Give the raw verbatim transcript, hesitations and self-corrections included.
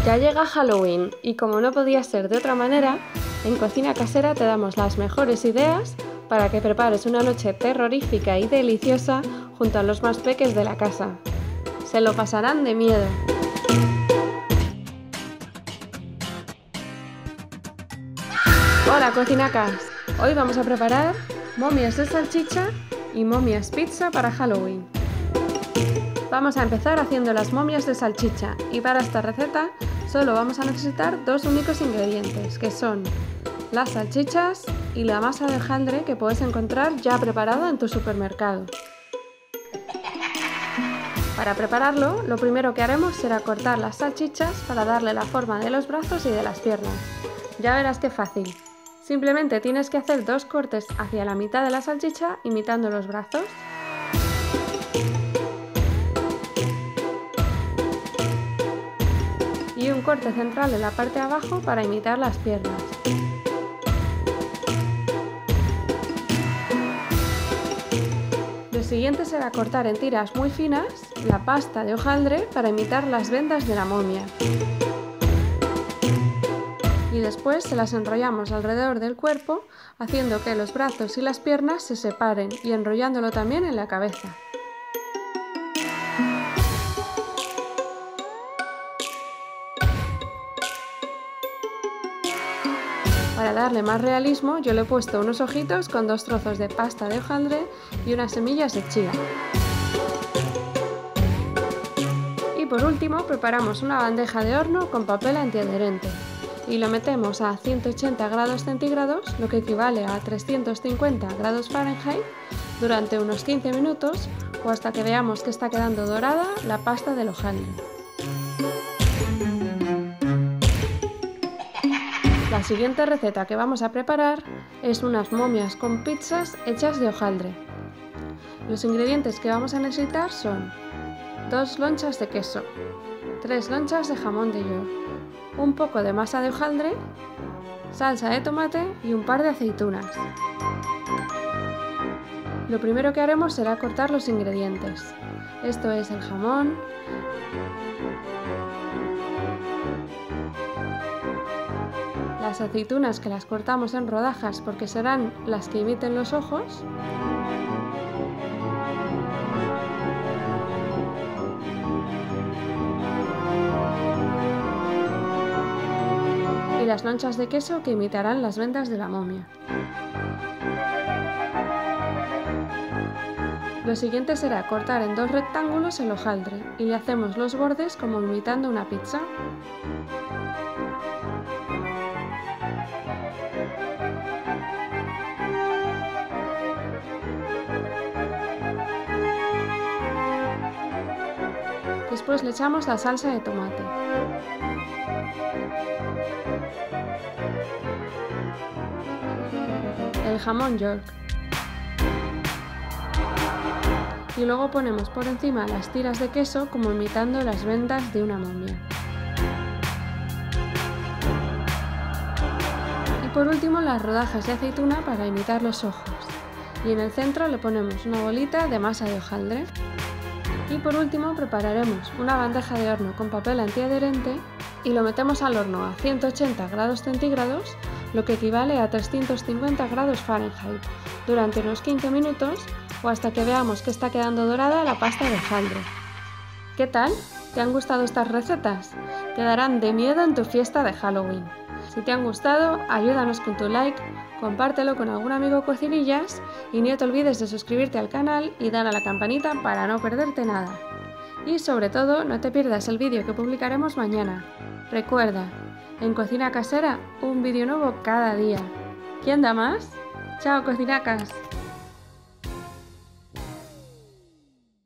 Ya llega Halloween y como no podía ser de otra manera, en Cocina Casera te damos las mejores ideas para que prepares una noche terrorífica y deliciosa junto a los más peques de la casa. Se lo pasarán de miedo. Hola cocinacas, hoy vamos a preparar momias de salchicha y momias pizza para Halloween. Vamos a empezar haciendo las momias de salchicha y para esta receta solo vamos a necesitar dos únicos ingredientes, que son las salchichas y la masa de hojaldre que puedes encontrar ya preparada en tu supermercado. Para prepararlo, lo primero que haremos será cortar las salchichas para darle la forma de los brazos y de las piernas. Ya verás qué fácil. Simplemente tienes que hacer dos cortes hacia la mitad de la salchicha imitando los brazos. Y un corte central en la parte de abajo para imitar las piernas. Lo siguiente será cortar en tiras muy finas la pasta de hojaldre para imitar las vendas de la momia. Y después se las enrollamos alrededor del cuerpo, haciendo que los brazos y las piernas se separen y enrollándolo también en la cabeza. Para darle más realismo, yo le he puesto unos ojitos con dos trozos de pasta de hojaldre y unas semillas de chía. Y por último, preparamos una bandeja de horno con papel antiadherente. Y lo metemos a ciento ochenta grados centígrados, lo que equivale a trescientos cincuenta grados Fahrenheit, durante unos quince minutos o hasta que veamos que está quedando dorada la pasta del hojaldre. La siguiente receta que vamos a preparar es unas momias con pizzas hechas de hojaldre. Los ingredientes que vamos a necesitar son dos lonchas de queso, tres lonchas de jamón de york, un poco de masa de hojaldre, salsa de tomate y un par de aceitunas. Lo primero que haremos será cortar los ingredientes. Esto es el jamón, las aceitunas que las cortamos en rodajas porque serán las que imiten los ojos, y las lonchas de queso que imitarán las vendas de la momia. Lo siguiente será cortar en dos rectángulos el hojaldre y le hacemos los bordes como imitando una pizza. Después le echamos la salsa de tomate. El jamón york. Y luego ponemos por encima las tiras de queso como imitando las vendas de una momia. Y por último las rodajas de aceituna para imitar los ojos. Y en el centro le ponemos una bolita de masa de hojaldre. Y por último prepararemos una bandeja de horno con papel antiadherente y lo metemos al horno a ciento ochenta grados centígrados, lo que equivale a trescientos cincuenta grados Fahrenheit, durante unos quince minutos o hasta que veamos que está quedando dorada la pasta de hojaldre. ¿Qué tal? ¿Te han gustado estas recetas? Te darán de miedo en tu fiesta de Halloween. Si te han gustado, ayúdanos con tu like, compártelo con algún amigo cocinillas y no te olvides de suscribirte al canal y dar a la campanita para no perderte nada. Y sobre todo, no te pierdas el vídeo que publicaremos mañana. Recuerda, en Cocina Casera, un vídeo nuevo cada día. ¿Quién da más? ¡Chao, cocinacas!